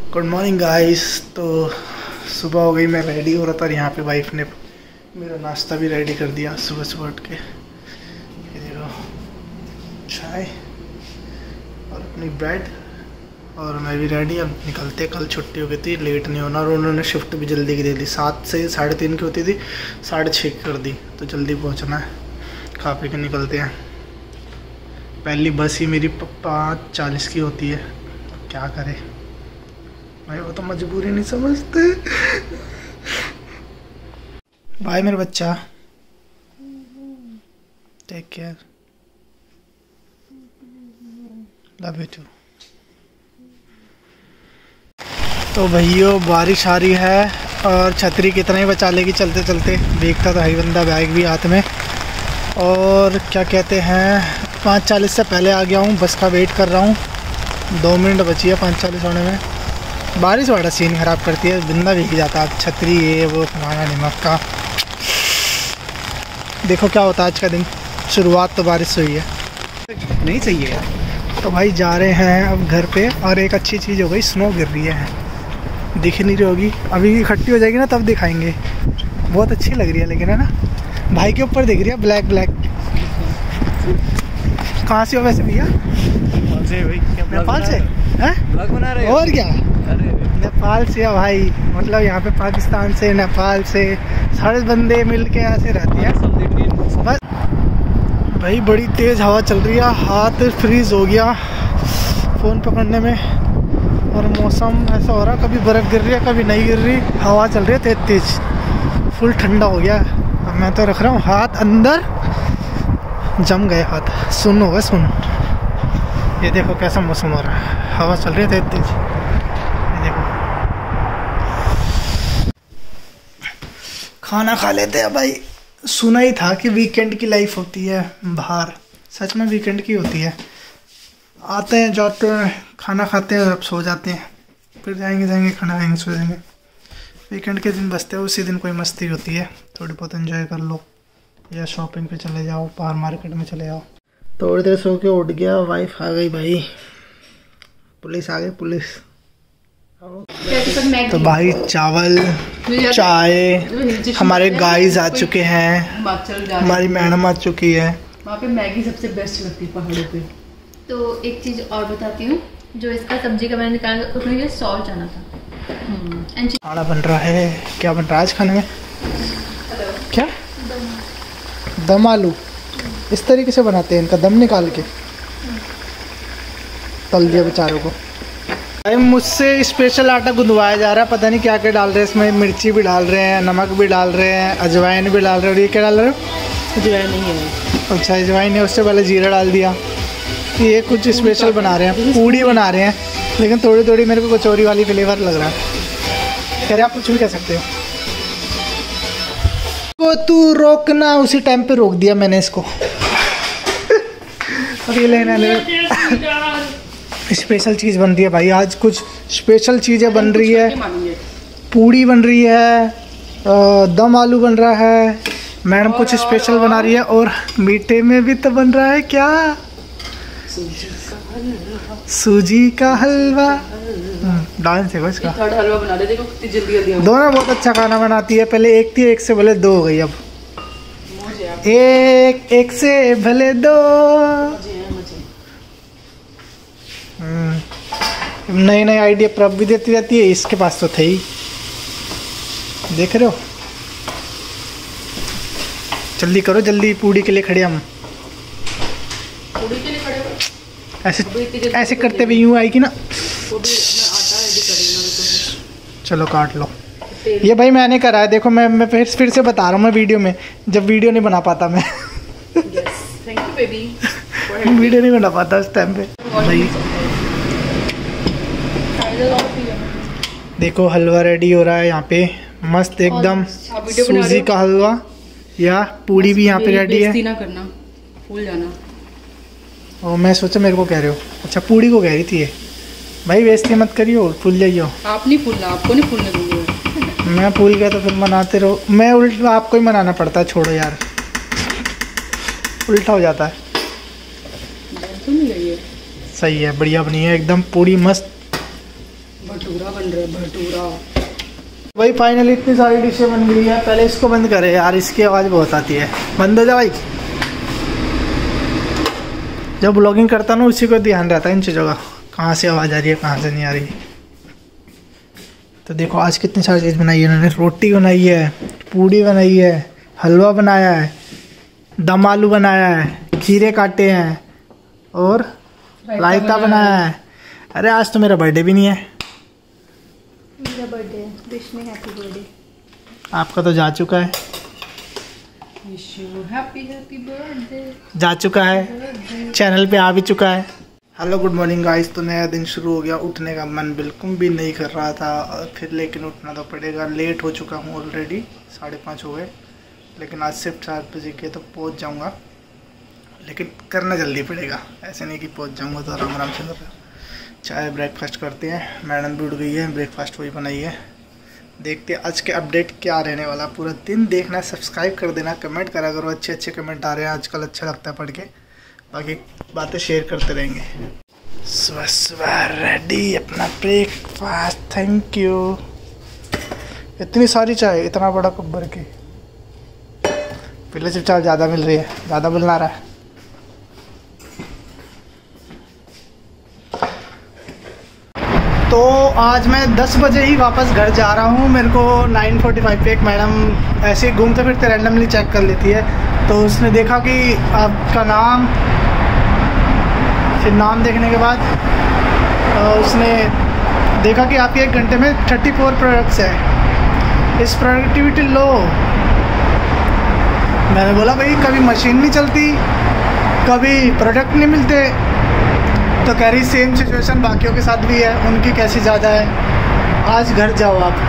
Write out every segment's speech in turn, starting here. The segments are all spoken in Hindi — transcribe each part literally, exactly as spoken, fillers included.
Good morning guys. तो सुबह हो गई, मैं रेडी हो रहा था और यहाँ पे वाइफ ने मेरा नाश्ता भी रेडी कर दिया सुबह सुबह उठ के। ये देखो चाय और अपनी ब्रेड, और मैं भी रेडी। अब निकलते, कल छुट्टी हो गई थी, लेट नहीं होना, और उन्होंने शिफ्ट भी जल्दी की दे दी। सात से साढ़े तीन की होती थी, साढ़े छः की कर दी, तो जल्दी पहुँचना है। खा पी के निकलते हैं। पहली बस ही मेरी पाँच चालीस की होती है, क्या करे भाई, वो तो मजबूरी नहीं समझते। बाय मेरे बच्चा, take care, love you too. तो भैया बारिश आ रही है और छतरी कितना ही बचा लेगी चलते चलते। देखता तो है बंदा, बैग भी हाथ में। और क्या कहते हैं, पाँच चालीस से पहले आ गया हूँ, बस का वेट कर रहा हूँ। दो मिनट बची है पाँच चालीस होने में। बारिश बड़ा सीन ख़राब करती है, बंदा भीग जाता है। छतरी ये वो खाना नमक का। देखो क्या होता है आज का दिन। शुरुआत तो बारिश से हुई है, नहीं चाहिए यार। तो भाई जा रहे हैं अब घर पे। और एक अच्छी चीज़ हो गई, स्नो गिर रही है, दिख नहीं रही होगी, अभी इकट्ठी हो जाएगी ना तब दिखाएंगे। बहुत अच्छी लग रही है लेकिन, है ना भाई के ऊपर दिख रही है ब्लैक ब्लैक। कहाँ से हो वैसे भैया? नेपाल से हैं? बना रहे और क्या, नेपाल से है भाई। मतलब यहाँ पे पाकिस्तान से, नेपाल से सारे बंदे मिल के यहाँ से रहते हैं बस। भाई बड़ी तेज़ हवा चल रही है, हाथ फ्रीज हो गया फ़ोन पकड़ने में। और मौसम ऐसा हो रहा, कभी बर्फ़ गिर रही है कभी नहीं गिर रही, हवा चल रही है तेज तेज, फुल ठंडा हो गया। अब मैं तो रख रहा हूँ हाथ अंदर, जम गए हाथ, सुन हो गए सुन। ये देखो कैसा मौसम हो रहा है, हवा चल रही है तेज तेज। ये देखो, खाना खा लेते हैं भाई। सुना ही था कि वीकेंड की लाइफ होती है बाहर, सच में वीकेंड की होती है। आते हैं, जाते हैं, खाना खाते हैं और अब सो जाते हैं, फिर जाएंगे जाएंगे खाना खाएंगे, सो जाएंगे। वीकेंड के दिन बचते हैं, उसी दिन कोई मस्ती होती है, थोड़ी बहुत एंजॉय कर लो, या शॉपिंग पे चले जाओ, बाहर मार्केट में चले जाओ। थोड़ी देर सो के उठ गया, वाइफ आ गई भाई, पुलिस आ गई पुलिस। तो भाई चावल चाय, हमारे गाइस आ चुके हैं, हमारी मैडम आ चुकी है। वहाँ पे मैगी सबसे बेस्ट लगती है पहाड़ों पे। तो एक चीज और बताती हूँ, जो इसका सब्जी का मैंने निकाला उसमें ये सॉल्ट आना था। खाना बन रहा है, क्या बन रहा है आज खाने में? क्या दम आलू? इस तरीके से बनाते हैं, इनका दम निकाल के तल दिया बेचारों को। भाई मुझसे स्पेशल आटा गुंदवाया जा रहा है, पता नहीं क्या क्या डाल रहे हैं इसमें। मिर्ची भी डाल रहे हैं, नमक भी डाल रहे हैं, अजवाइन भी डाल रहे हैं। और ये क्या डाल रहे हो? अजवाइन नहीं है। अच्छा अजवाइन है, उससे पहले जीरा डाल दिया। ये कुछ स्पेशल बना रहे हैं, पूड़ी बना रहे हैं, लेकिन थोड़ी थोड़ी मेरे को कचौरी वाली फ्लेवर लग रहा है। कह रहे आप कुछ भी कह सकते हो। को तू रोकना, उसी टाइम पे रोक दिया मैंने इसको। अभी लेने स्पेशल चीज़ बन रही है भाई आज, कुछ स्पेशल चीज़ें बन रही है। पूड़ी बन रही है, दम आलू बन रहा है, मैडम कुछ स्पेशल बना रही है। और मीठे में भी तो बन रहा है क्या? सूजी का हलवा। डांस है इसका। हलवा बना दे, देखो कितनी जल्दी जल्दी। दोनों बहुत अच्छा खाना बनाती है। पहले एक थी, एक से भले दो हो गई, अब एक एक से भले दो। नई नई आइडिया प्रभ भी देती रहती है, इसके पास तो थे ही, देख रहे हो। जल्दी करो, जल्दी पूड़ी के लिए खड़े हम। पूड़ी के लिए खड़े हो? ऐसे ऐसे करते हुए यूँ आएगी ना। चलो काट लो। ये भाई मैंने करा है, देखो मैं मैं फिर फिर से बता रहा हूँ मैं वीडियो में, जब वीडियो नहीं बना पाता मैं। Thank you baby. वीडियो नहीं बना पाता उस टाइम पे भाई। देखो हलवा रेडी हो रहा है यहाँ पे, मस्त एकदम सूजी का हलवा। या पूड़ी भी यहाँ पे रेडी है। ना करना, फूल जाना। और मैं सोचा मेरे को कह रहे हो, अच्छा पूड़ी को कह रही थी ये। भाई बेइज्जती मत करियो, फूल जाइयो। आप नहीं फूलना, आपको नहीं फूलने दूंगी। मैं फूल गया तो फिर मनाते रहो। मैं उल्ट आपको ही मनाना पड़ता है, छोड़ो यार, उल्टा हो जाता है। तो नहीं गई है। सही है, बढ़िया बनी है एकदम पूड़ी मस्त। भटूरा बन रहा है, भटूरा। भाई फाइनली इतनी सारी डिशें बन गई है। पहले इसको बंद करे यार, इसकी आवाज़ बहुत आती है। बंद हो जा भाई। जब ब्लॉगिंग करता ना उसी को ध्यान रहता है इन चीज़ों का, कहाँ से आवाज़ आ रही है कहाँ से नहीं आ रही। तो देखो आज कितनी सारी चीज़ बनाई है इन्होंने। रोटी बनाई है, पूड़ी बनाई है, हलवा बनाया है, दम आलू बनाया है, खीरे काटे हैं और रायता बनाया है। अरे आज तो मेरा बर्थडे भी नहीं है। मेरा बर्थडे है, विश मी हैप्पी बर्थडे। आपका तो जा चुका है। Wish you happy happy birthday. जा चुका है, चैनल पे आ भी चुका है। Hello good morning guys. तो नया दिन शुरू हो गया। उठने का मन बिल्कुल भी नहीं कर रहा था, फिर लेकिन उठना तो पड़ेगा। लेट हो चुका हूँ ऑलरेडी, साढ़े पाँच हो गए। लेकिन आज सिर्फ चार बजे के तो पहुँच जाऊँगा, लेकिन करना जल्दी पड़ेगा। ऐसे नहीं कि पहुँच जाऊँगा तो आराम आराम से कर। चाय ब्रेकफास्ट करते हैं। मैडम भी उठ गई है, ब्रेकफास्ट वही बनाई है। देखते हैं आज के अपडेट क्या रहने वाला। पूरा दिन देखना, सब्सक्राइब कर देना, कमेंट करा करो। अच्छे अच्छे कमेंट आ रहे हैं आजकल, अच्छा लगता है पढ़ के। बाकी बातें शेयर करते रहेंगे। सुबह सुबह रेडी अपना ब्रेकफास्ट। Thank you. इतनी सारी चाय, इतना बड़ा कप भर के। पहले से चाय ज़्यादा मिल रही है, ज़्यादा मिलना रहा है। तो आज मैं दस बजे ही वापस घर जा रहा हूँ। मेरे को नाइन फोर्टी फाइव पे एक मैडम ऐसे ही घूमते फिरते रैंडमली चेक कर लेती है। तो उसने देखा कि आपका नाम, फिर नाम देखने के बाद उसने देखा कि आपके एक घंटे में थर्टी फोर प्रोडक्ट्स है। इस प्रोडक्टिविटी लो। मैंने बोला भाई कभी मशीन नहीं चलती, कभी प्रोडक्ट नहीं मिलते। तो कह रही सेम सिचुएशन बाकियों के साथ भी है, उनकी कैसी ज़्यादा है। आज घर जाओ आप।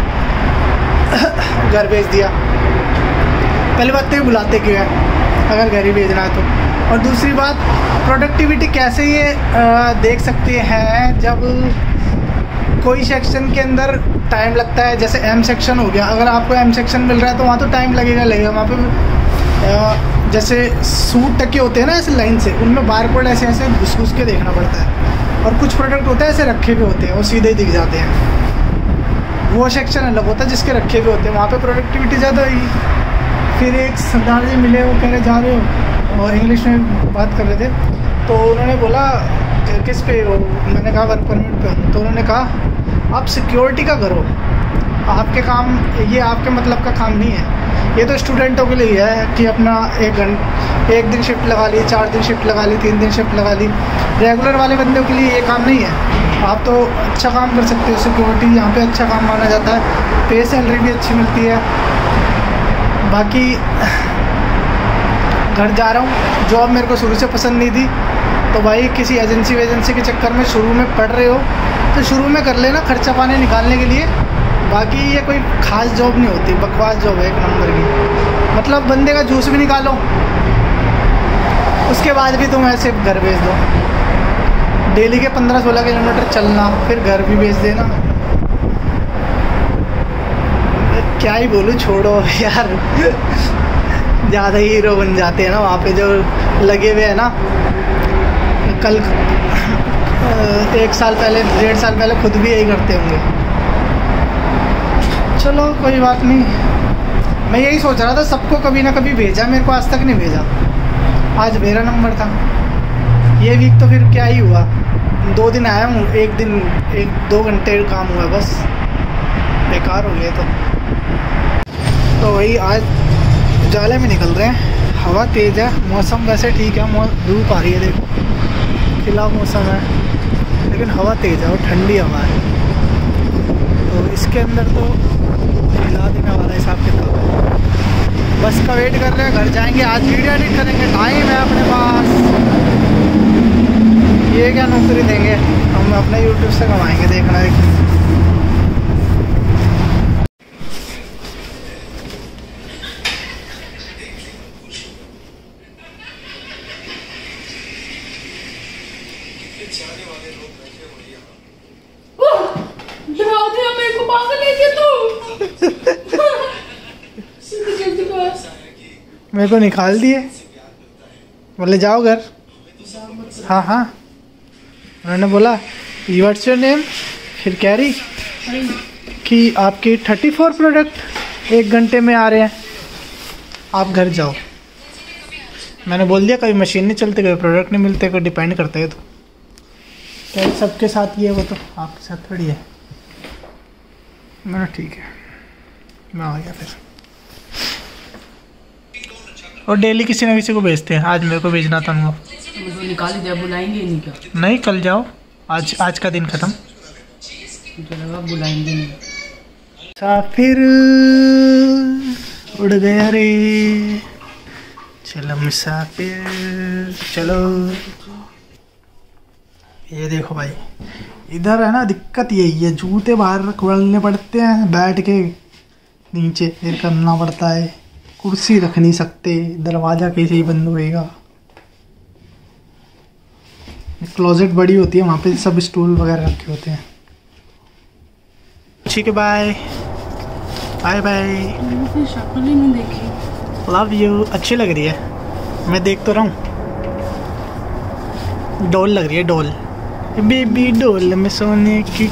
घर भेज दिया। पहली बात तो ये बुलाते क्यों है अगर घर ही भेजना है तो। और दूसरी बात, प्रोडक्टिविटी कैसे ये आ, देख सकते हैं जब कोई सेक्शन के अंदर टाइम लगता है। जैसे एम सेक्शन हो गया, अगर आपको एम सेक्शन मिल रहा है तो वहाँ तो टाइम लगेगा लगेगा वहाँ पे आ, जैसे सूट टके होते हैं ना ऐसे लाइन से, उनमें बार कोड ऐसे ऐसे घुस घुस के देखना पड़ता है। और कुछ प्रोडक्ट होते हैं ऐसे रखे हुए होते हैं, वो सीधे ही दिख जाते हैं। वो सेक्शन अलग होता है जिसके रखे हुए होते हैं, वहाँ पे प्रोडक्टिविटी ज़्यादा होगी। फिर एक सरदार जी मिले, वो कह रहे जा रहे हो, और इंग्लिश में बात कर रहे थे। तो उन्होंने बोला किस पे हो, मैंने कहा वर्क परमिट पे हूँ। तो उन्होंने कहा आप सिक्योरिटी का करो, आपके काम ये आपके मतलब का काम नहीं है। ये तो स्टूडेंटों के लिए है कि अपना एक घंटे एक दिन शिफ्ट लगा ली, चार दिन शिफ्ट लगा ली, तीन दिन शिफ्ट लगा ली। रेगुलर वाले बंदों के लिए ये काम नहीं है। आप तो अच्छा काम कर सकते हो। सिक्योरिटी यहाँ पे अच्छा काम माना जाता है, पे सैलरी भी अच्छी मिलती है। बाकी घर जा रहा हूँ। जॉब मेरे को शुरू से पसंद नहीं थी, तो भाई किसी एजेंसी वेजेंसी के चक्कर में शुरू में पढ़ रहे हो तो शुरू में कर लेना खर्चा पानी निकालने के लिए। बाकी ये कोई खास जॉब नहीं होती, बकवास जॉब है एक नंबर की। मतलब बंदे का जूस भी निकालो, उसके बाद भी तुम ऐसे घर भेज दो। डेली के पंद्रह सोलह किलोमीटर चलना, फिर घर भी भेज देना। क्या ही बोलूँ, छोड़ो यार। ज़्यादा ही हीरो बन जाते हैं ना वहाँ पे जो लगे हुए हैं ना। कल एक साल पहले, डेढ़ साल पहले खुद भी यही करते होंगे। चलो कोई बात नहीं। मैं यही सोच रहा था सबको कभी ना कभी भेजा, मेरे को आज तक नहीं भेजा। आज मेरा नंबर था। ये वीक तो फिर क्या ही हुआ, दो दिन आया हूँ, एक दिन एक दो घंटे काम हुआ, बस बेकार हो गया। तो तो वही आज उजाले में निकल रहे हैं। हवा तेज़ है, मौसम वैसे ठीक है, धूप आ रही है, देखो खिला मौसम है, लेकिन हवा तेज़ है और ठंडी हवा है। तो इसके अंदर तो हिला देने वाला हिसाब किताब है। बस का वेट कर रहे हैं, घर जाएंगे। आज वीडियो एडिट करेंगे, टाइम है अपने पास। ये क्या नौकरी देंगे, हम अपने यूट्यूब से कमाएंगे, देखना है। मेरे को निकाल दिए, बोले जाओ घर। हाँ हाँ, उन्होंने बोला व्हाट्स योर नेम, फिर कह रही कि आपके थर्टी फोर प्रोडक्ट एक घंटे में आ रहे हैं, आप घर जाओ। मैंने बोल दिया कभी मशीन नहीं चलती, कभी प्रोडक्ट नहीं मिलते, कोई डिपेंड करते हैं। तो क्या सबके साथ ये, वो तो आपके साथ थोड़ी है। मैंने ठीक है, मैं आ गया फिर। और डेली किसी न किसी को भेजते हैं, आज मेरे को भेजना था उनको। तो निकाल दिया, बुलाएंगे नहीं क्या? नहीं, कल जाओ, आज आज का दिन ख़त्म। बुलाएंगे नहीं। मुसाफिर उड़ गया रे, चलो मुसाफिर चलो। ये देखो भाई, इधर है ना दिक्कत यही है, जूते बाहर रखवाने पड़ते हैं, बैठ के नीचे फिर करना पड़ता है, कुर्सी रख नहीं सकते, दरवाज़ा कैसे ही बंद होएगा। क्लोजेट बड़ी होती है, वहाँ पे सब स्टूल वगैरह रखे होते हैं। ठीक है, बाय बाय बाय। शक्ल ही नहीं देखी। Love you. अच्छी लग रही है, मैं देख तो रहा हूँ। डॉल लग रही है, डॉल बेबी डॉल में सोने की।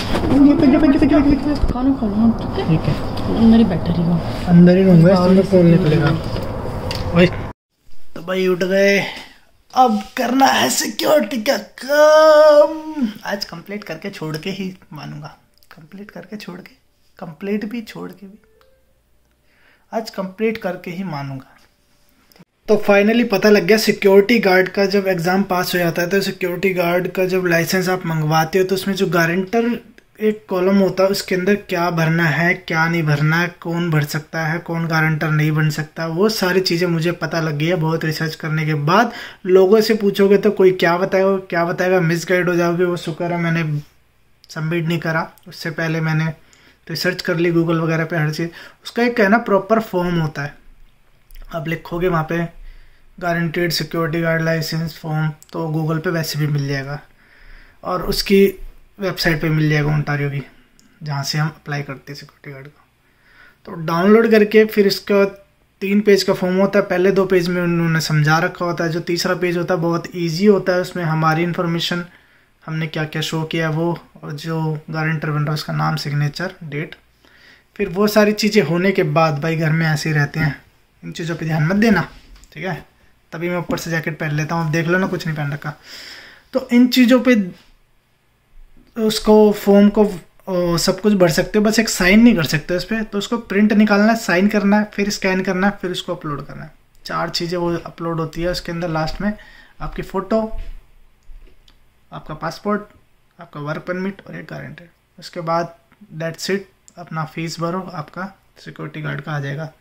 खाना खा लो, ठीक है? अंदर ही बैठा रही, अंदर ही रहूँगा, इसमें कौन निकलेगा। वही तो भाई उठ गए, अब करना है सिक्योरिटी का काम। आज कंप्लीट करके छोड़ के ही मानूंगा, कंप्लीट करके छोड़ के, कंप्लीट भी छोड़ के भी, आज कंप्लीट करके ही मानूंगा। तो फाइनली पता लग गया, सिक्योरिटी गार्ड का जब एग्ज़ाम पास हो जाता है तो सिक्योरिटी गार्ड का जब लाइसेंस आप मंगवाते हो तो उसमें जो गारंटर एक कॉलम होता है, उसके अंदर क्या भरना है क्या नहीं भरना है, कौन भर सकता है कौन गारंटर नहीं बन सकता, वो सारी चीज़ें मुझे पता लग गई है बहुत रिसर्च करने के बाद। लोगों से पूछोगे तो कोई क्या बताएगा क्या बताएगा, मिसगाइड हो जाओगे। वो शुक्र है मैंने सबमिट नहीं करा, उससे पहले मैंने रिसर्च कर ली गूगल वगैरह पे हर चीज़। उसका एक कहना प्रॉपर फॉर्म होता है, आप लिखोगे वहाँ पे guaranteed security guard license form, तो गूगल पे वैसे भी मिल जाएगा और उसकी वेबसाइट पे मिल जाएगा ओंटारियो की, जहाँ से हम अप्लाई करते हैं सिक्योरिटी गार्ड का। तो डाउनलोड करके फिर इसका तीन पेज का फॉर्म होता है, पहले दो पेज में उन्होंने समझा रखा होता है, जो तीसरा पेज होता है बहुत ईजी होता है, उसमें हमारी इन्फॉर्मेशन हमने क्या क्या शो किया है वो, और जो गारंटर बन रहा है उसका नाम, सिग्नेचर, डेट। फिर वो सारी चीज़ें होने के बाद भाई घर में ऐसे ही रहते हैं, इन चीज़ों पे ध्यान मत देना, ठीक है? तभी मैं ऊपर से जैकेट पहन लेता हूँ, अब देख लो ना कुछ नहीं पहन रखा। तो इन चीज़ों पे उसको फॉर्म को ओ, सब कुछ भर सकते हो, बस एक साइन नहीं कर सकते उस पर। तो उसको प्रिंट निकालना है, साइन करना है, फिर स्कैन करना है, फिर उसको अपलोड करना है। चार चीज़ें वो अपलोड होती है। उसके अंदर लास्ट में आपकी फ़ोटो, आपका पासपोर्ट, आपका वर्क परमिट और एक गारंटर। उसके बाद दैट्स इट, अपना फीस भरो, आपका सिक्योरिटी गार्ड का आ जाएगा,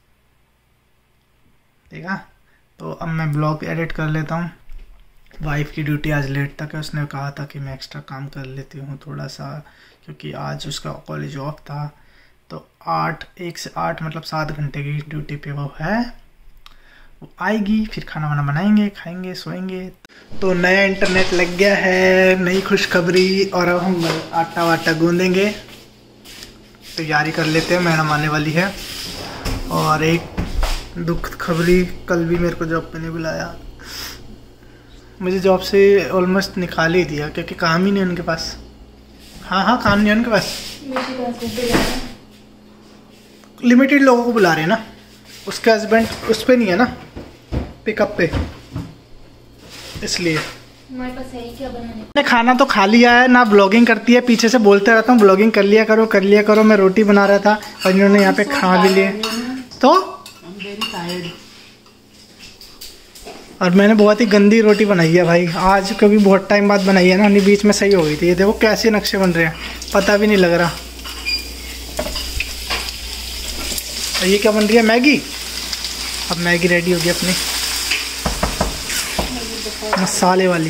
ठीक है? तो अब मैं ब्लॉग एडिट कर लेता हूँ। वाइफ की ड्यूटी आज लेट तक है, उसने कहा था कि मैं एक्स्ट्रा काम कर लेती हूँ थोड़ा सा, क्योंकि आज उसका कॉलेज ऑफ था। तो आठ एक से आठ मतलब सात घंटे की ड्यूटी पे वो है, वो आएगी, फिर खाना वाना बनाएंगे, खाएंगे, सोएंगे। तो नया इंटरनेट लग गया है, नई खुशखबरी। और अब हम आटा वाटा गूंदेंगे, तैयारी कर लेते हैं, मैडम आने वाली है। और एक दुख खबरी, कल भी मेरे को जॉब पे नहीं बुलाया, मुझे जॉब से ऑलमोस्ट निकाल ही दिया, क्योंकि काम ही नहीं उनके पास। हाँ हाँ काम नहीं है उनके पास, लिमिटेड लोगों को बुला रहे हैं ना। उसके हस्बैंड उस पे नहीं है ना, पिकअप पे, इसलिए। हमारे पास है ही क्या बनाने। मैंने खाना तो खा लिया है ना, ब्लॉगिंग करती है, पीछे से बोलते रहता हूँ ब्लॉगिंग कर लिया करो कर लिया करो। मैं रोटी बना रहा था और इन्होंने यहाँ पे खा भी लिए। तो और मैंने बहुत ही गंदी रोटी बनाई है भाई आज, क्योंकि बहुत टाइम बाद बनाई है ना, नहीं बीच में सही हो गई थी। ये देखो कैसे नक्शे बन रहे हैं, पता भी नहीं लग रहा। और ये क्या बन रही है, मैगी। अब मैगी रेडी होगी अपनी मसाले वाली,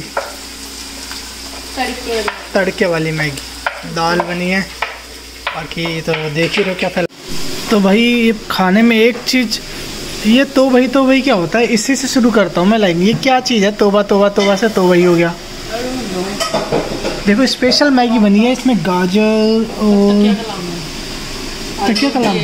तड़के तड़के वाली मैगी। दाल बनी है, बाकी तो देख ही रहो क्या फैला। तो भाई ये खाने में एक चीज़, ये तो भाई तो भाई क्या होता है, इसी से शुरू करता हूँ मैं लाइन। ये क्या चीज़ है, तोबा तोबा तोबा से तो वही हो गया। देखो स्पेशल मैगी बनी है, इसमें गाजर और क्या कलाम,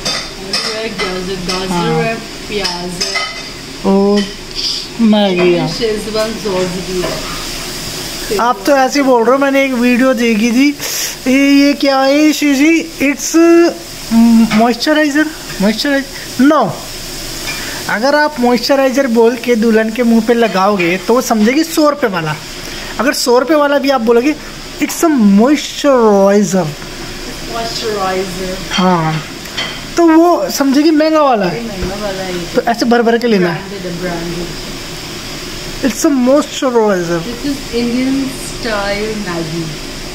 गाजर, प्याज और मैगी। आप तो ऐसे बोल रहे हो, मैंने एक वीडियो देखी थी ये ये क्या है शिजी? It's moisturiser. मॉइस्चराइजर नो, अगर आप मॉइस्चराइजर बोल के दुल्हन के मुंह पे लगाओगे तो वो समझेगी सौ रुपये वाला। अगर सौ रुपये वाला भी आप बोलोगे इट्स अ मॉइस्चराइजर, मॉइस्चराइजर, हाँ, तो वो समझेगी महंगा वाला है। महंगा वाला है। तो ऐसे भर भर के लेना है। Branded branded. It's a moisturiser. This is Indian style Maggi.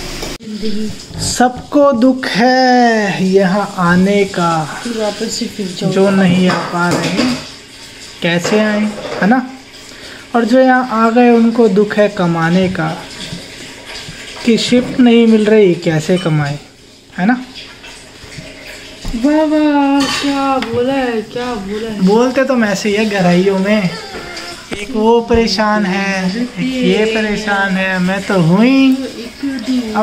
सबको दुख है यहाँ आने का, फिर वापस से फिर जाओ। जो नहीं आ पा रहे कैसे आए, है ना। और जो यहाँ आ गए उनको दुख है कमाने का, कि शिफ्ट नहीं मिल रही कैसे कमाए, है ना। वाह वाह, क्या बोला है, क्या बोला है। बोलते तो ऐसे ही है गहराइयों में, एक वो परेशान है, एक ये परेशान है, मैं तो हुई। अब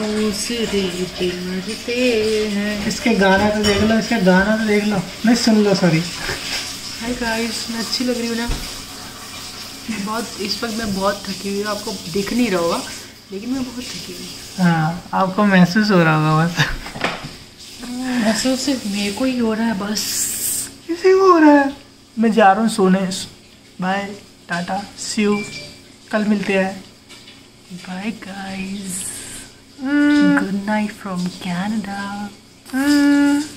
इसके गाना तो देख लो, इसका गाना तो देख लो, नहीं सुन लो, सॉरी। हाय गाइस, मैं अच्छी लग रही हूँ ना बहुत। इस वक्त मैं बहुत थकी हुई हूँ, आपको दिख नहीं रहा होगा लेकिन मैं बहुत थकी हुई हूँ। हाँ, आपको महसूस हो रहा होगा बस। महसूस सिर्फ मेरे को ही हो रहा है बस। किसी को हो रहा है। मैं जा रहा हूँ सोने। बाय, टाटा, सी यू, कल मिलते हैं। Bye guys, good night from Canada.